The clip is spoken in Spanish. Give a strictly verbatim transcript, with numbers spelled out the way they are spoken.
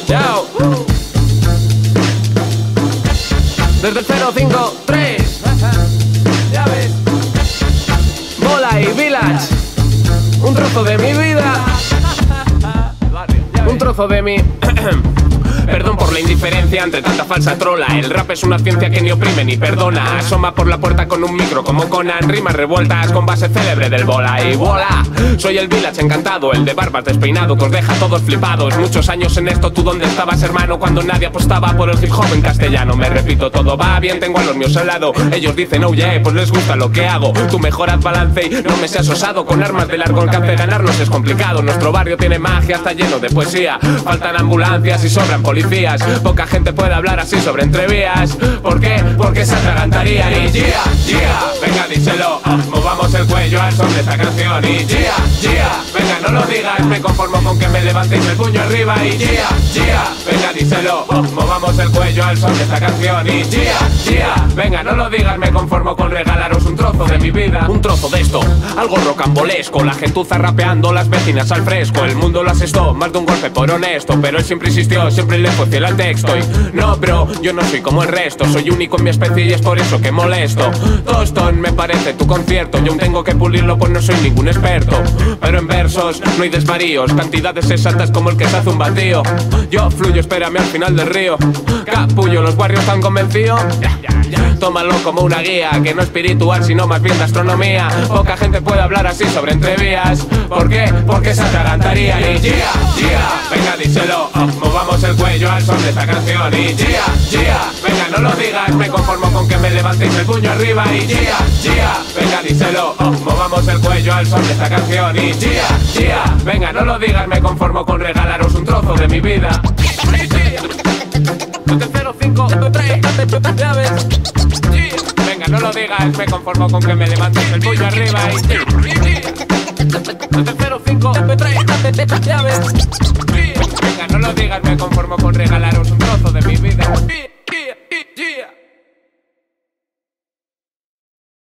Yao. Desde el cero cinco tres. Ya ves. Bola y Village. Un trozo de mi vida. Un trozo de mi... Perdón por la indiferencia ante tanta falsa trola. El rap es una ciencia que ni oprime ni perdona. Asoma por la puerta con un micro como Conan. Rimas revueltas con base célebre del bola. Y voilà, soy el Village encantado, el de barbas despeinado que os deja todos flipados. Muchos años en esto, ¿tú dónde estabas, hermano? Cuando nadie apostaba por el hip hop en castellano. Me repito, todo va bien, tengo a los míos al lado. Ellos dicen, oh yeah, pues les gusta lo que hago. Tú mejorad balance y no me seas osado. Con armas de largo alcance ganarnos es complicado. Nuestro barrio tiene magia, está lleno de poesía. Faltan ambulancias y sobran policías. Poca gente puede hablar así sobre entrevías. ¿Por qué? Porque se atragantarían. Y yeah, yeah, venga díselo, movamos el cuello al son de esta canción. Y yeah, yeah, venga no lo digas, me conformo con que me levantéis el puño arriba. Y yeah, yeah, venga díselo, movamos el cuello al son de esta canción. Y yeah, yeah, venga no lo digas, me conformo con regalaros un trozo de mi vida. Un trozo de esto, algo rocambolesco. La gentuza rapeando, las vecinas al fresco. El mundo lo asestó, más de un golpe por honesto. Pero él siempre insistió, siempre le fue fiel al texto. Y no bro, yo no soy como el resto. Soy único en mi especie y es por eso que molesto. Tostón me parece tu concierto. Yo aún tengo que pulirlo pues no soy ningún experto. Pero en versos no hay desvaríos, cantidades exactas como el que se hace un batido. Yo fluyo, espérame al final del río. Capullo, los barrios están convencidos. Tómalo como una guía, que no espiritual sino más bien de astronomía. Poca gente puede hablar así sobre entrevías. ¿Por qué? Porque se atragantaría. Y yeah, yeah, venga díselo, movamos el cuello al son de esta canción. Y yeah, yeah, venga no lo digas, me conformo con que me levantéis el puño arriba. Y yeah, yeah, venga díselo, movamos el cuello al son de esta canción. Y yeah, yeah, venga no lo digas, me conformo con regalaros un trozo de mi vida. cero cinco tres, ya ves. Venga, no lo digas, me conformo con que me levantéis el puño arriba. Y cero cinco tres, ya ves. Venga, no lo digas, me conformo con regalaros un trozo de mi vida.